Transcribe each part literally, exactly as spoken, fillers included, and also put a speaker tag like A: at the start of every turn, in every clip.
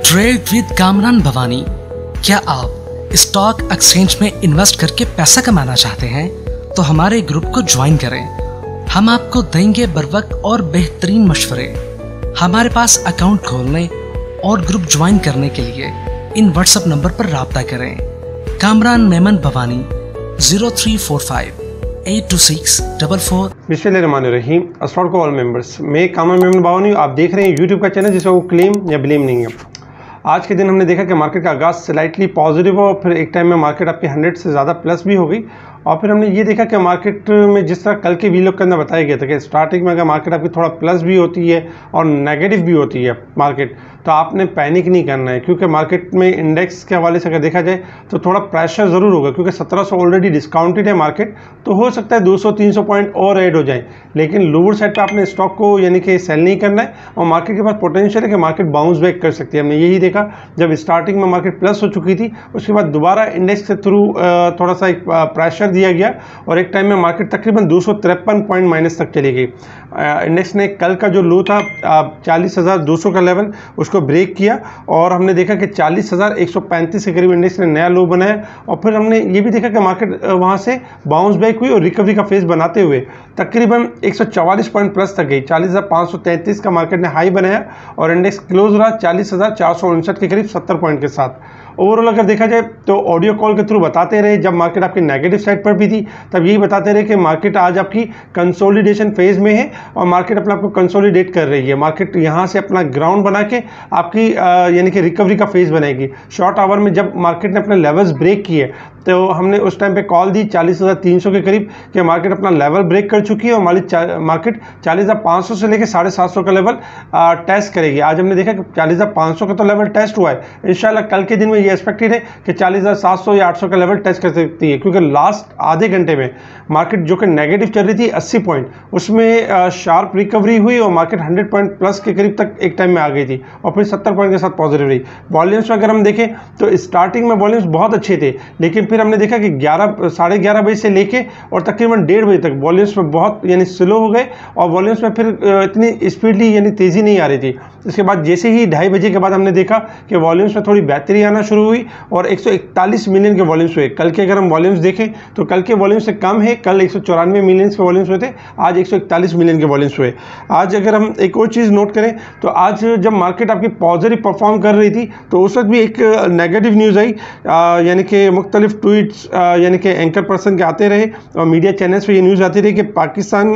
A: Trade with Kamran Bhavani. क्या आप stock exchange में इन्वेस्ट करके पैसा कमाना चाहते हैं तो हमारे ग्रुप को ज्वाइन करें। हम आपको देंगे बर वक्त और बेहतरीन मशवरे। हमारे पास अकाउंट खोलने और ग्रुप ज्वाइन करने के लिए इन व्हाट्सएप नंबर पर राब्ता करें। Kamran Memon Bhawani zero three four five eight two six double four.
B: बिस्मिल्लाहिर्रहमानिर्रहीम। अस्सलाम वालेकुम ऑल मेंबर्स, मैं कामरान मेमन भवानी। आप देख रहे हैं यूट्यूब का चैनल जिसका वो क्लेम या ब्लेम नहीं है। आज के दिन हमने देखा कि मार्केट का आगाज़ स्लाइटली पॉजिटिव हो और फिर एक टाइम में मार्केट आपकी हंड्रेड से ज़्यादा प्लस भी हो गई। और फिर हमने ये देखा कि मार्केट में जिस तरह कल के वीडियो के अंदर बताया गया था कि स्टार्टिंग में अगर मार्केट आपकी थोड़ा प्लस भी होती है और नेगेटिव भी होती है मार्केट, तो आपने पैनिक नहीं करना है, क्योंकि मार्केट में इंडेक्स के हवाले से अगर देखा जाए तो थोड़ा प्रेशर ज़रूर होगा, क्योंकि सत्रह सौ ऑलरेडी डिस्काउंटेड है मार्केट। तो हो सकता है दो सौ तीन सौ पॉइंट और ऐड हो जाए, लेकिन लोअर साइड पे आपने स्टॉक को यानी कि सेल नहीं करना है। और मार्केट के पास पोटेंशियल है कि मार्केट बाउंस बैक कर सकती है। हमने यही देखा जब स्टार्टिंग में मार्केट प्लस हो चुकी थी, उसके बाद दोबारा इंडेक्स के थ्रू थोड़ा सा एक प्रेशर दिया गया और एक टाइम में मार्केट तकरीबन दो सौ तिरपन पॉइंट माइनस तक चली गई। इंडेक्स ने कल का जो लो था चालीस हज़ार दो सौ का लेवल, उसको ब्रेक किया और हमने देखा कि चालीस हज़ार एक सौ पैंतीस के करीब इंडेक्स ने नया लो बनाया। और फिर हमने ये भी देखा कि मार्केट वहाँ से बाउंस बैक हुई और रिकवरी का फेज बनाते हुए तकरीबन एक सौ चवालीस पॉइंट प्लस तक गई। चालीस हज़ार पाँच सौ तैंतीस का मार्केट ने हाई बनाया और इंडेक्स क्लोज रहा चालीस हज़ार चार सौ उनसठ के करीब सत्तर पॉइंट के साथ। ओवरऑल अगर देखा जाए तो ऑडियो कॉल के थ्रू बताते रहे, जब मार्केट आपकी नेगेटिव साइड पर भी थी तब यही बताते रहे कि मार्केट आज आपकी कंसोलिडेशन फेज में है और मार्केट अपने आपको कंसोलिडेट कर रही है। मार्केट यहाँ से अपना ग्राउंड बना के आपकी यानी कि रिकवरी का फेज बनाएगी। शॉर्ट आवर में जब मार्केट ने अपने लेवल्स ब्रेक किए तो हमने उस टाइम पे कॉल दी चालीस हज़ार तीन सौ के करीब कि मार्केट अपना लेवल ब्रेक कर चुकी है और मार्केट चालीस हज़ार पाँच सौ से लेकर साढ़े सात सौ का लेवल टेस्ट करेगी। आज हमने देखा कि चालीस हज़ार पाँच सौ का तो लेवल टेस्ट हुआ है। इंशाल्लाह कल के दिन में ये एक्सपेक्टेड है कि चालीस हज़ार सात सौ या आठ सौ का लेवल टेस्ट कर सकती है, क्योंकि लास्ट आधे घंटे में मार्केट जो कि नेगेटिव चल रही थी अस्सी पॉइंट, उसमें शार्प रिकवरी हुई और मार्केट हंड्रेड पॉइंट प्लस के करीब तक एक टाइम में आ गई थी और फिर सत्तर पॉइंट के साथ पॉजिटिव रही। वॉल्यूम्स में अगर हम देखें तो स्टार्टिंग में वॉल्यूम्स बहुत अच्छे थे, लेकिन फिर हमने देखा कि ग्यारह साढ़े ग्यारह बजे से लेके और तकरीबन डेढ़ बजे तक वॉल्यूम्स में बहुत यानी स्लो हो गए और वॉल्यूम्स में फिर इतनी स्पीडली यानी तेज़ी नहीं आ रही थी। इसके बाद जैसे ही ढाई बजे के बाद हमने देखा कि वॉल्यूम्स में थोड़ी बेहतरी आना शुरू हुई और एक सौ इकतालीस मिलियन के वॉल्यूम्स हुए। कल के अगर हम वॉल्यूम्स देखें तो कल के वॉल्यूम से कम है, कल एक सौ चौरानवे मिलियन के वॉल्यूम्स हुए थे, आज एक सौ इकतालीस मिलियन के वॉल्यूम्स हुए। आज अगर हम एक और चीज़ नोट करें तो आज जब मार्केट आपकी पॉजिटिव परफॉर्म कर रही थी तो उस वक्त भी एक नेगेटिव न्यूज़ आई, यानी कि मुख्तलिफ ट्वीट्स यानी कि एंकर पर्सन के आते रहे और मीडिया चैनल्स पे ये न्यूज़ आती रही कि पाकिस्तान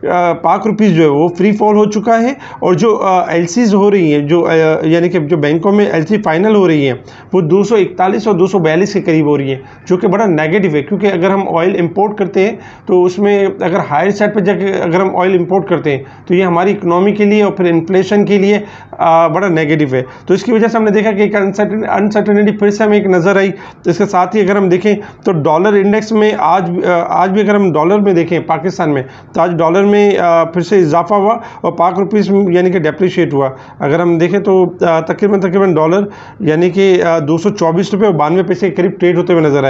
B: पाक रुपीज़ जो है वो फ्री फॉल हो चुका है और जो एल सीज हो रही हैं, जो यानी कि जो बैंकों में एल सी फाइनल हो रही हैं वो दो सौ इकतालीस और दो सौ बयालीस के करीब हो रही है, जो कि बड़ा नेगेटिव है। क्योंकि अगर हम ऑयल इंपोर्ट करते हैं तो उसमें अगर हायर साइड पर जाकर अगर हम ऑयल इंपोर्ट करते हैं तो ये हमारी इकोनॉमी के लिए और फिर इन्फ्लेशन के लिए आ, बड़ा नेगेटिव है। तो इसकी वजह से हमने देखा कि एक अनसर्टेनिटी फिर से हमें एक नज़र आई। इसके साथ ही अगर हम देखें तो डॉलर इंडेक्स में आज आज भी अगर हम डॉलर में देखें पाकिस्तान में तो आज डॉलर में फिर से इजाफा हुआ और पाक रुपीस यानी कि डेप्रिशिएट हुआ। अगर हम देखें तो तकरीबन तकरीबन डॉलर यानी कि दो सौ चौबीस रुपये और बानवे पैसे के करीब ट्रेड होते हुए नजर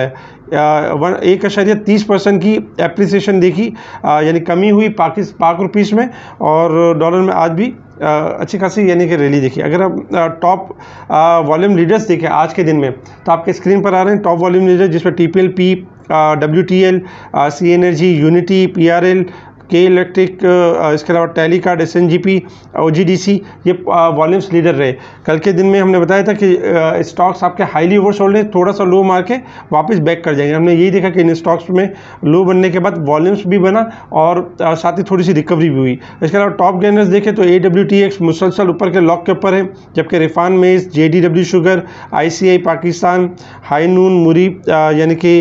B: आया। एक अशारिया तीस परसेंट की एप्रिसिएशन देखी, यानी कमी हुई पाकिस पाक रुपीस में और डॉलर में आज भी अच्छी खासी यानी कि रैली देखी। अगर हम टॉप वॉल्यूम लीडर्स देखें आज के दिन में तो आपके स्क्रीन पर आ रहे हैं टॉप वॉल्यूम लीडर, जिसमें T P L P, W T L, C energy, unity, P R L, K electric, इसके अलावा Telecard, S N G P, O G D C, ये वॉल्यूम्स लीडर रहे। कल के दिन में हमने बताया था कि स्टॉक्स आपके हाईली ओवरसोल्ड है, थोड़ा सा लो मार के वापस बैक कर जाएंगे। हमने यही देखा कि इन स्टॉक्स में लो बनने के बाद वॉल्यूम्स भी बना और साथ ही थोड़ी सी रिकवरी भी हुई। इसके अलावा टॉप गेनर्स देखें तो ए डब्ल्यू टी एक्स मुसलसल ऊपर के लॉक के ऊपर है, जबकि Rafhan maize, J D W sugar, I C I Pakistan, high noon, Murree यानी कि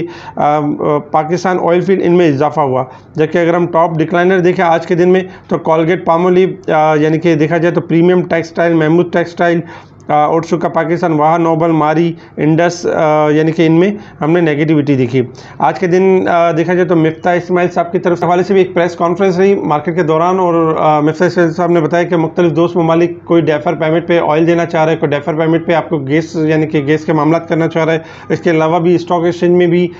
B: पाकिस्तान ऑयल फील्ड, इनमें इजाफा हुआ। जबकि अगर हम टॉप डिक्लाइनर देखें आज के दिन में तो कॉलगेट पामोलिव यानी कि देखा जाए तो premium textile, Mahmood textile, Otsuka Pakistan, Wah Nobel, मारी, इंडस, यानी कि इनमें हमने नेगेटिविटी देखी। आज के दिन देखा जाए तो मिफ्ता इस्माइल साहब की तरफ से हवाले से भी एक प्रेस कॉन्फ्रेंस रही मार्केट के दौरान और मिफ्ता इस्माइल साहब ने बताया कि मुख्तलिफ दोस्त ममालिक कोई डेफर पेमेंट पे ऑयल देना चाह रहा है, कोई डेफर पेमेंट पे आपको गैस यानी कि गैस के मामला करना चाह रहा है। इसके अलावा भी स्टॉक एक्सचेंज में भी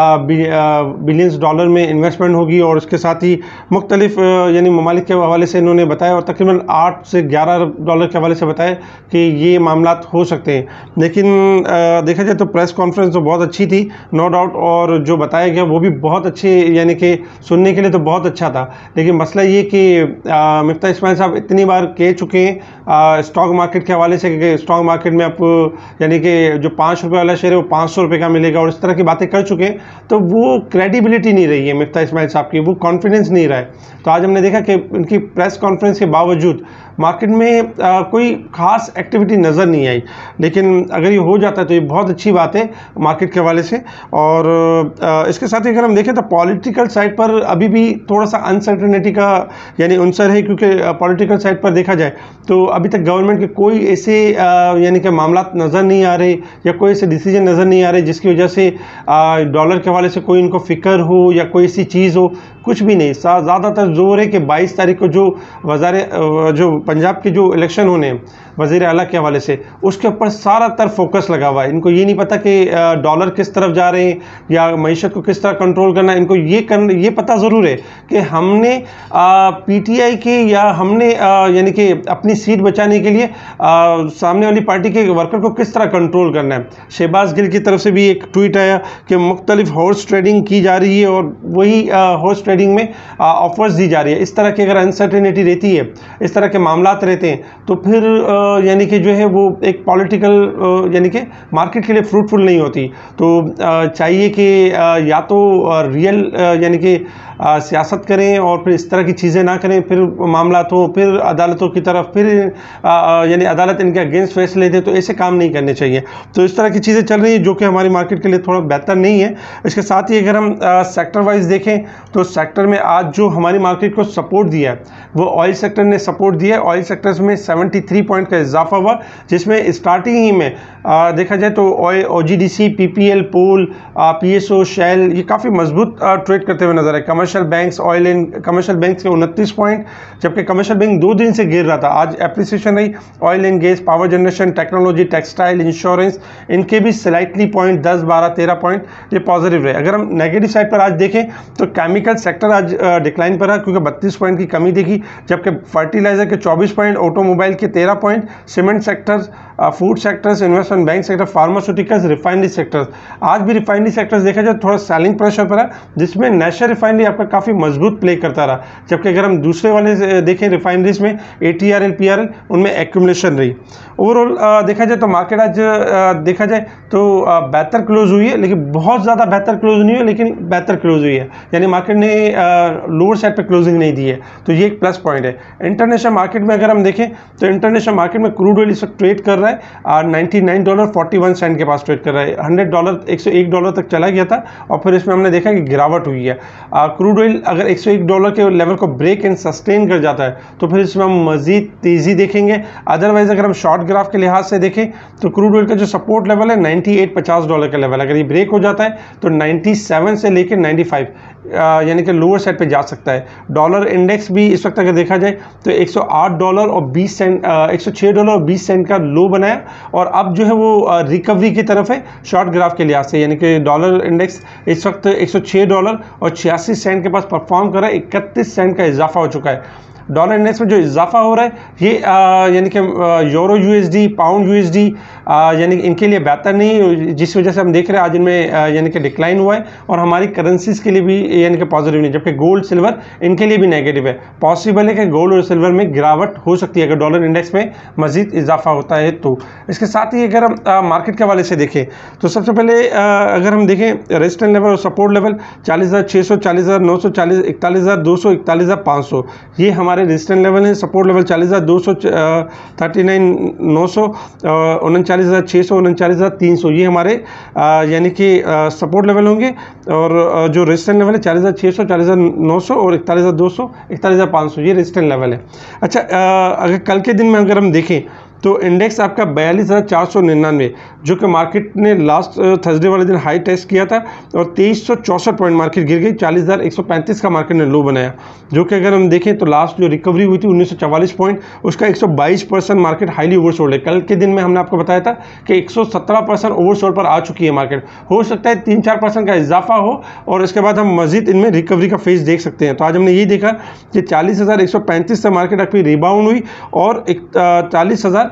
B: बिलियंस डॉलर में इन्वेस्टमेंट होगी और उसके साथ ही मुख्तलिफ यानी ममालिक के हवाले से इन्होंने बताया और तकरीबन आठ से ग्यारह डॉलर के हवाले से बताया कि ये मामला हो सकते हैं। लेकिन देखा जाए तो प्रेस कॉन्फ्रेंस तो बहुत अच्छी थी, नो डाउट, और जो बताया गया वो भी बहुत अच्छे, यानी कि सुनने के लिए तो बहुत अच्छा था। लेकिन मसला ये कि मिफ्ता इस्माइल साहब इतनी बार कह चुके हैं स्टॉक मार्केट के हवाले से कि स्टॉक मार्केट में आप यानी कि जो पाँच रुपये वाला शेयर है वो पाँच सौ रुपये का मिलेगा, और इस तरह की बातें कर चुके हैं, तो वो क्रेडिबिलिटी नहीं रही है मिफ्ता इस्माइल साहब की, वो कॉन्फिडेंस नहीं रहा है। तो आज हमने देखा कि उनकी प्रेस कॉन्फ्रेंस के बावजूद मार्केट में आ, कोई ख़ास एक्टिविटी नज़र नहीं आई। लेकिन अगर ये हो जाता है तो ये बहुत अच्छी बात है मार्केट के हवाले से। और आ, इसके साथ ही अगर हम देखें तो पॉलिटिकल साइड पर अभी भी थोड़ा सा अनसर्टेनिटी का यानी अंसर है, क्योंकि पॉलिटिकल साइड पर देखा जाए तो अभी तक गवर्नमेंट के कोई ऐसे यानी कि मामला नज़र नहीं आ रहे या कोई ऐसे डिसीजन नज़र नहीं आ रहे जिसकी वजह से डॉलर के हवाले से कोई इनको फ़िक्र हो या कोई ऐसी चीज़ हो, कुछ भी नहीं। ज़्यादातर जोर है कि बाईस तारीख को जो वज़ारे जो पंजाब के जो इलेक्शन होने हैं वज़ीर आला के हवाले से, उसके ऊपर सारा तर फोकस लगा हुआ है। इनको ये नहीं पता कि डॉलर किस तरफ जा रहे हैं या मईशत को किस तरह कंट्रोल करना है। इनको ये करना ये पता ज़रूर है कि हमने पीटीआई के या हमने यानी कि अपनी सीट बचाने के लिए आ, सामने वाली पार्टी के वर्कर को किस तरह कंट्रोल करना है। शहबाज गिल की तरफ से भी एक ट्वीट आया कि मुख्तलिफ हॉर्स ट्रेडिंग की जा रही है और वही हॉर्स ट्रेडिंग में ऑफर्स दी जा रही है। इस तरह की अगर अनसर्टेनिटी रहती है, इस तरह के मामलात रहते हैं, तो फिर यानी कि जो है वो एक पॉलिटिकल यानी कि मार्केट के लिए फ्रूटफुल नहीं होती। तो चाहिए कि या तो रियल यानी कि सियासत करें और फिर इस तरह की चीज़ें ना करें, फिर मामला हो फिर अदालतों की तरफ, फिर यानी अदालत इनके अगेंस्ट फैसले दे, तो ऐसे काम नहीं करने चाहिए। तो इस तरह की चीज़ें चल रही हैं जो कि हमारी मार्केट के लिए थोड़ा बेहतर नहीं है। इसके साथ ही अगर हम सेक्टर वाइज देखें तो सेक्टर में आज जो हमारी मार्केट को सपोर्ट दिया है वो ऑयल सेक्टर ने सपोर्ट दिया है। ऑयल सेक्टर्स में तिहत्तर पॉइंट का इजाफा हुआ, जिसमें स्टार्टिंग ही में आ, देखा जाए तो oil, OGDC, PPL, POL, PSO, Shell ये काफ़ी मजबूत ट्रेड करते हुए नजर आए। Commercial banks, oil and commercial banks के उनतीस पॉइंट, जबकि कमर्शियल बैंक दो दिन से गिर रहा था, आज एप्रिसिएशन रही। Oil and gas, power generation, technology, textile, insurance, इनके भी स्लाइटली पॉइंट दस, बारह, तेरह पॉइंट ये पॉजिटिव रहे। अगर हम नेगेटिव साइड पर आज देखें तो केमिकल सेक्टर आज डिक्लाइन पर रहा, क्योंकि बत्तीस पॉइंट की कमी देखी, जबकि फर्टिलाइजर के चौबीस पॉइंट, ऑटोमोबाइल के तेरह point, cement sectors, food sectors, investment bank sector, pharmaceuticals, refinery sectors, आज भी रिफाइनरी सेक्टर्स देखा जाए थोड़ा सेलिंग प्रेशर पर है, जिसमें नेशनल रिफाइनरी आपका काफ़ी मजबूत प्ले करता रहा। जबकि अगर हम दूसरे वाले देखें रिफाइनरीज में एटीआरएल, पीआरएल, उनमें एक्यूमुलेशन रही। ओवरऑल देखा जाए तो मार्केट आज देखा जाए तो बेहतर क्लोज हुई है, लेकिन बहुत ज़्यादा बेहतर क्लोज नहीं हुई, लेकिन बेहतर क्लोज हुई है, यानी मार्केट ने लोअर साइड पर क्लोजिंग नहीं दी है, तो ये एक प्लस पॉइंट है। इंटरनेशनल मार्केट में अगर हम देखें तो इंटरनेशनल मार्केट में क्रूड ऑयल इस वक्त ट्रेड कर रहा है ninety nine dollar forty one cent के पास ट्रेड कर रहा है। हंड्रेड डॉलर एक सौ एक डॉलर तक चला गया था और फिर इसमें हमने देखा कि गिरावट हुई है। क्रूड ऑयल अगर एक सौ एक डॉलर के लेवल को ब्रेक एंड सस्टेन कर जाता है तो फिर इसमें हम मजीद तेज़ी देखेंगे। अदरवाइज अगर हम शॉर्ट ग्राफ के लिहाज से देखें तो क्रूड ऑयल का जो सपोर्ट लेवल है नाइन्टी एट पचास डॉलर का लेवल, अगर ये ब्रेक हो जाता है तो नाइन्टी सेवन से लेकर नाइन्टी फाइव यानी कि लोअर साइड पे जा सकता है। डॉलर इंडेक्स भी इस वक्त अगर देखा जाए तो एक सौ आठ डॉलर और बीस सेंट एक सौ छह डॉलर और बीस सेंट का लो बनाया और अब जो है वो रिकवरी की तरफ है शॉर्ट ग्राफ के लिहाज से, यानी कि डॉलर इंडेक्स इस वक्त एक सौ छह डॉलर और छियासी सेंट के पास परफॉर्म कर रहा है, इकतीस सेंट का इजाफा हो चुका है। डॉलर इंडेक्स में जो इजाफा हो रहा है ये यानी कि यूरो यूएसडी, पाउंड यूएसडी यानी इनके लिए बेहतर नहीं, जिस वजह से हम देख रहे हैं आज इनमें यानी कि डिक्लाइन हुआ है और हमारी करेंसीज के लिए भी यानी कि पॉजिटिव नहीं, जबकि गोल्ड सिल्वर इनके लिए भी नेगेटिव है। पॉसिबल है कि गोल्ड और सिल्वर में गिरावट हो सकती है अगर डॉलर इंडेक्स में मजीद इजाफा होता है तो। इसके साथ ही अगर हम मार्केट के हवाले से देखें तो सबसे पहले अगर हम देखें रेजिस्टेंस लेवल और सपोर्ट लेवल चालीस हज़ार छः सौ, चालीस हज़ार नौ सौ, चालीस इकतालीस हज़ार दो सौ, इकतालीस हज़ार पाँच सौ, ये हमारे रेजिस्टेंस लेवल है। सपोर्ट लेवल चालीस हज़ार दो सौ, थर्टी नाइन नौ सौ, उनचालीस हज़ार छः सौ, उनचालीस हज़ार तीन सौ, ये हमारे यानी कि सपोर्ट लेवल होंगे। और जो रेजिस्टेंस लेवल है चालीस हज़ार छः सौ, चालीस हज़ार नौ सौ और इकतालीस हज़ार दो सौ, इकतालीस हज़ार पाँच सौ, ये रेजिस्टेंस लेवल है। अच्छा, अगर कल के दिन में अगर हम देखें तो इंडेक्स आपका बयालीस हज़ार चार सौ निन्यानवे, जो कि मार्केट ने लास्ट थर्सडे वाले दिन हाई टेस्ट किया था और तेईस सौ चौंसठ पॉइंट मार्केट गिर गई, चालीस हज़ार एक सौ पैंतीस का मार्केट ने लो बनाया, जो कि अगर हम देखें तो लास्ट जो रिकवरी हुई थी उन्नीस सौ चवालीस पॉइंट, उसका एक सौ बाईस परसेंट मार्केट हाईली ओवरसोल्ड है। कल के दिन में हमने आपको बताया था कि एक सौ सत्रह परसेंट ओवरसोल्ड पर आ चुकी है मार्केट, हो सकता है तीन चार परसेंट का इजाफा हो और इसके बाद हम मजीद इनमें रिकवरी का फेज देख सकते हैं। तो आज हमने ये देखा कि चालीस हज़ार एक सौ पैंतीस से मार्केट अभी रिबाउंड हुई और चालीस हज़ार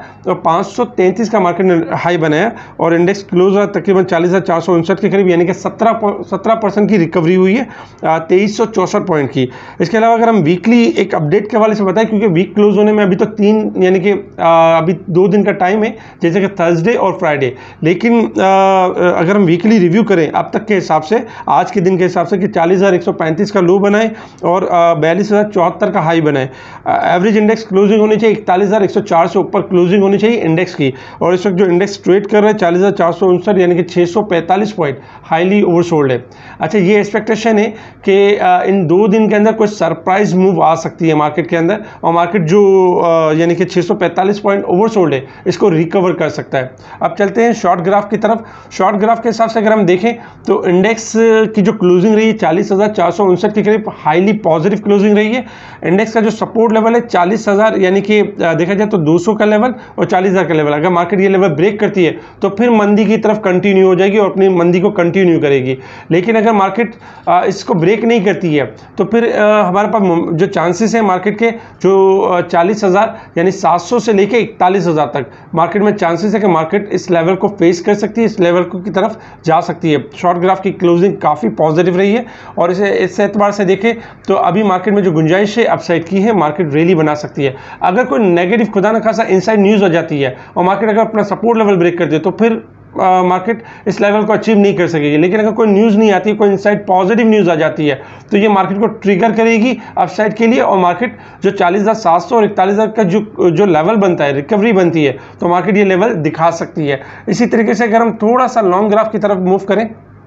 B: और पाँच सौ तैंतीस का मार्केट ने हाई बनाया और इंडेक्स क्लोज रहा तकरीबन चालीस हज़ार चार सौ उनसठ के करीब, यानी कि सत्रह सत्रह परसेंट की रिकवरी हुई है तेईस सौ चौंसठ पॉइंट की। इसके अलावा अगर हम वीकली एक अपडेट के हवाले से बताएं, क्योंकि वीक क्लोज होने में अभी तो तीन यानी कि अभी दो दिन का टाइम है, जैसे कि थर्सडे और फ्राइडे, लेकिन आ, अगर हम वीकली रिव्यू करें अब तक के हिसाब से, आज के दिन के हिसाब से, कि चालीस हज़ार एक सौ पैंतीस का लो बनाए और बयालीस हज़ार चौहत्तर का हाई बनाए। एवरेज इंडेक्स क्लोजिंग होनी चाहिए इकतालीस हज़ार एक सौ चार से ऊपर क्लोजिंग होनी चाहिए इंडेक्स की, और इस वक्त जो इंडेक्स ट्रेड कर रहा है चालीस हज़ार चार सौ उनसठ यानी कि छः सौ पैंतालीस पॉइंट हाईली ओवरसोल्ड है। अच्छा, ये एक्सपेक्टेशन है कि इन दो दिन के अंदर कोई सरप्राइज मूव आ सकती है मार्केट के अंदर, और मार्केट जो यानी कि छः सौ पैंतालीस पॉइंट ओवरसोल्ड है इसको रिकवर कर सकता है। अब चलते हैं शॉर्ट ग्राफ की तरफ। शॉर्ट ग्राफ के हिसाब से अगर हम देखें तो इंडेक्स की जो क्लोजिंग रही है चालीस हज़ार चार सौ उनसठ के करीब हाईली पॉजिटिव क्लोजिंग रही है। इंडेक्स का जो सपोर्ट लेवल है चालीस हज़ार यानी कि देखा जाए तो दो सौ का लेवल और चालीस हज़ार का लेवल, अगर मार्केट ये लेवल ब्रेक करती है तो फिर मंदी की तरफ कंटिन्यू हो जाएगी और अपनी मंदी को कंटिन्यू करेगी। लेकिन अगर मार्केट इसको ब्रेक नहीं करती है तो फिर हमारे पास जो चांसेस हैं मार्केट के, जो चालीस हज़ार यानी सात सौ से लेकर इकतालीस हज़ार तक मार्केट में चांसेस है कि मार्केट इस लेवल को फेस कर सकती है, इस लेवल को की तरफ जा सकती है। शॉर्ट ग्राफ की क्लोजिंग काफ़ी पॉजिटिव रही है और इसे इस एतबार से देखें तो अभी मार्केट में जो गुंजाइश है अपसाइड की है, मार्केट रैली बना सकती है। अगर कोई नेगेटिव खुदा न खासा इनसाइड न्यूज़ आ जाती है और मार्केट अगर अपना सपोर्ट लेवल ब्रेक करती है तो फिर मार्केट uh, इस लेवल को अचीव नहीं कर सकेगी। लेकिन अगर कोई न्यूज़ नहीं आती, कोई इनसाइड पॉजिटिव न्यूज़ आ जाती है तो ये मार्केट को ट्रिगर करेगी अपसाइड के लिए, और मार्केट जो चालीस हज़ार सात सौ और इकतालीस हज़ार का जो जो लेवल बनता है, रिकवरी बनती है, तो मार्केट ये लेवल दिखा सकती है। इसी तरीके से अगर हम थोड़ा सा लॉन्ग ग्राफ की तरफ मूव करें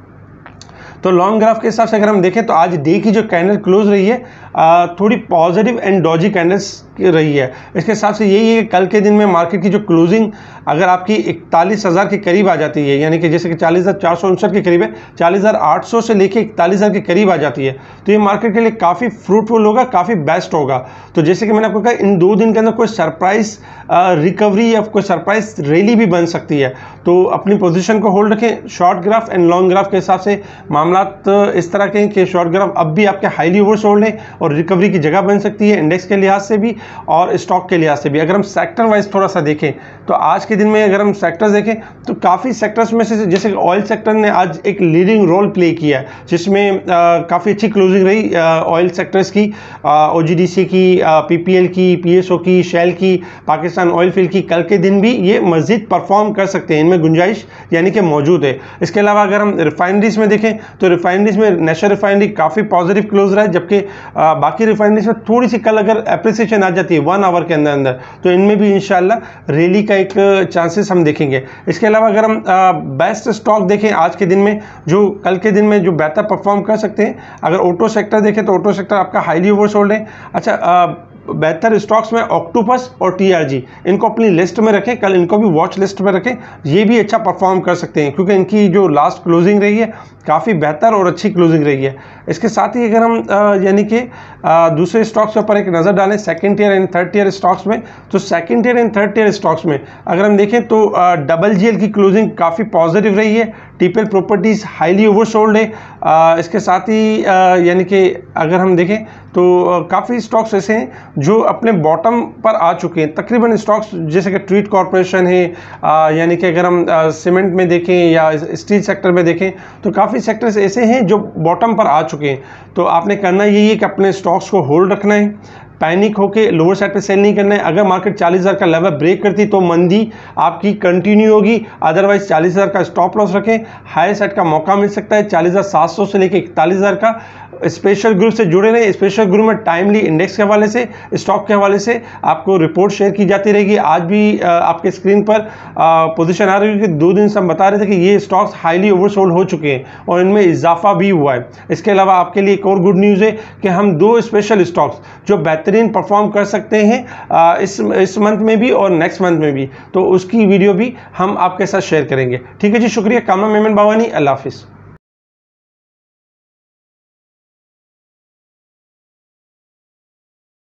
B: तो लॉन्ग ग्राफ के हिसाब से अगर हम देखें तो आज डे की जो कैंडल क्लोज रही है आ, थोड़ी पॉजिटिव एंड डॉजी कैंडल्स रही है। इसके हिसाब से यही है कि कल के दिन में मार्केट की जो क्लोजिंग अगर आपकी इकतालीस हज़ार के करीब आ जाती है, यानी कि जैसे कि चालीस हज़ार चार सौ उनसठ के करीब है, चालीस हज़ार आठ सौ से लेकर इकतालीस हज़ार के करीब आ जाती है, तो ये मार्केट के लिए काफ़ी फ्रूटफुल होगा, काफ़ी बेस्ट होगा। तो जैसे कि मैंने आपको कहा, इन दो दिन के अंदर कोई सरप्राइज रिकवरी या कोई सरप्राइज रैली भी बन सकती है, तो अपनी पोजीशन को होल्ड रखें। Short graph and long graph के हिसाब से मामला इस तरह के हैं कि शॉर्ट ग्राफ अब भी आपके हाईली ओवरसोल्ड है और रिकवरी की जगह बन सकती है इंडेक्स के लिहाज से भी और स्टॉक के लिहाज से भी। अगर हम सेक्टर वाइज थोड़ा सा देखें तो आज के दिन में अगर हम सेक्टर्स देखें तो काफ़ी सेक्टर्स में से, जैसे ऑयल सेक्टर ने आज एक लीडिंग रोल प्ले किया है, जिसमें काफ़ी अच्छी क्लोजिंग रही ऑयल सेक्टर्स की, ओजीडीसी की, पीपीएल की, पीएसओ की, शेल की, पाकिस्तान ऑयल फील्ड की। कल के दिन भी ये मज़ीद परफॉर्म कर सकते हैं, इनमें गुंजाइश यानी कि मौजूद है। इसके अलावा अगर हम रिफाइनरीज में देखें तो रिफाइनरीज में नेशनल रिफाइनरी काफ़ी पॉजिटिव क्लोज रहा है, जबकि बाकी रिफाइनरीज में थोड़ी सी कल अगर एप्रिसिएशन आ जाती है वन आवर के अंदर अंदर तो इनमें भी इंशाल्लाह रैली का एक चांसेस हम देखेंगे। इसके अलावा अगर हम बेस्ट स्टॉक देखें आज के दिन में, जो कल के दिन में जो बेहतर परफॉर्म कर सकते हैं, अगर ऑटो सेक्टर देखें तो ऑटो सेक्टर आपका हाईली ओवरसोल्ड है। अच्छा, आ, बेहतर स्टॉक्स में ऑक्टोपस और टीआरजी, इनको अपनी लिस्ट में रखें, कल इनको भी वॉच लिस्ट में रखें, ये भी अच्छा परफॉर्म कर सकते हैं क्योंकि इनकी जो लास्ट क्लोजिंग रही है काफ़ी बेहतर और अच्छी क्लोजिंग रही है। इसके साथ ही अगर हम यानी कि दूसरे स्टॉक्स के ऊपर एक नज़र डालें second tier and third tier stocks में, तो second tier and third tier stocks में अगर हम देखें तो डबल जीएल की क्लोजिंग काफ़ी पॉजिटिव रही है, टीपीएल प्रॉपर्टीज़ हाईली ओवरसोल्ड है। आ, इसके साथ ही यानी कि अगर हम देखें तो काफ़ी स्टॉक्स ऐसे हैं जो अपने बॉटम पर आ चुके हैं। तकरीबन स्टॉक्स जैसे कि ट्रीट कॉरपोरेशन है, यानी कि अगर हम सीमेंट में देखें या स्टील सेक्टर में देखें तो काफ़ी सेक्टर्स ऐसे हैं जो बॉटम पर आ चुके हैं। तो आपने करना यही है कि अपने स्टॉक्स को होल्ड रखना है, पैनिक होके लोअर साइड पे सेल नहीं करना है। अगर मार्केट चालीस हज़ार का लेवल ब्रेक करती तो मंदी आपकी कंटिन्यू होगी, अदरवाइज चालीस हज़ार का स्टॉप लॉस रखें। हायर साइड का मौका मिल सकता है चालीस हज़ार सात सौ से लेकर इकतालीस हज़ार का। स्पेशल ग्रुप से जुड़े रहें, स्पेशल ग्रुप में टाइमली इंडेक्स के हवाले से, स्टॉक के हवाले से आपको रिपोर्ट शेयर की जाती रहेगी। आज भी आ, आपके स्क्रीन पर पोजीशन आ रही है कि दो दिन से हम बता रहे थे कि ये स्टॉक्स हाईली ओवरसोल्ड हो चुके हैं और इनमें इजाफा भी हुआ है। इसके अलावा आपके लिए एक और गुड न्यूज़ है कि हम दो स्पेशल स्टॉक्स जो बेहतरीन परफॉर्म कर सकते हैं आ, इस इस मंथ में भी और नेक्स्ट मंथ में भी, तो उसकी वीडियो भी हम आपके साथ शेयर करेंगे। ठीक है जी, शुक्रिया। कामरान मेमन बावानी, अल्लाह हाफिज़।